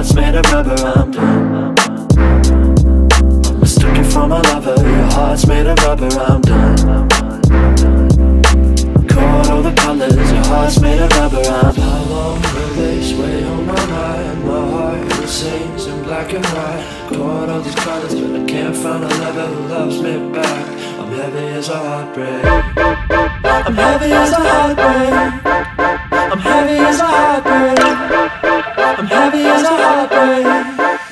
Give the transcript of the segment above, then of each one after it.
heart's made of rubber, I'm done. I mistook you for my lover. Your heart's made of rubber, I'm done. Caught all the colors, your heart's made of rubber, I'm done. How long will they sway on my mind? My heart it sings in black and white. Caught all these colors, but I can't find a lover who loves me back. I'm heavy as a heartbreak. I'm heavy as a heartbreak. I'm heavy as a heartbreak. I'm heavy as a heartbreak.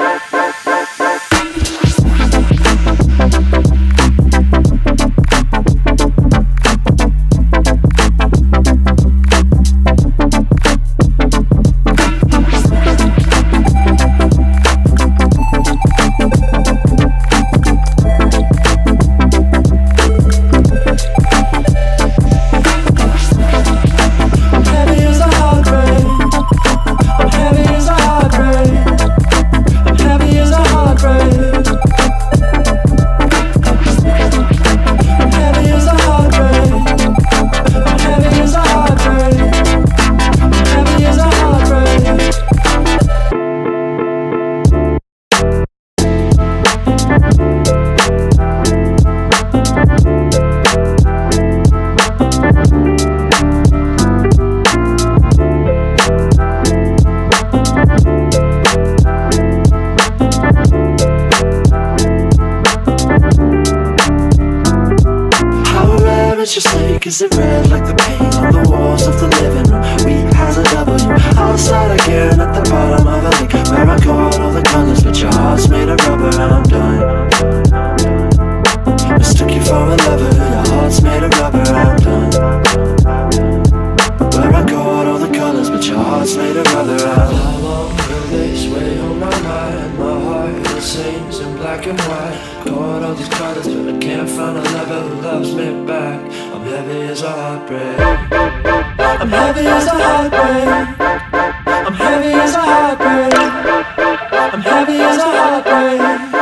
Is it red like the paint on the walls of the living room? We has a W outside again at the bottom of a lake, where I caught all the colors, but your heart's made of rubber and I'm done. Mistook you for a lover, your heart's made of rubber, I'm done. Where I caught all the colors, but your heart's made of rubber, I'm done. How long will they sway on my mind? My heart it sings in black and white. Caught all these colors, but I can't find a lover who loves me back. I'm heavy as a heartbreak. I'm heavy as a heartbreak. I'm heavy as a heartbreak. I'm heavy as a heartbreak.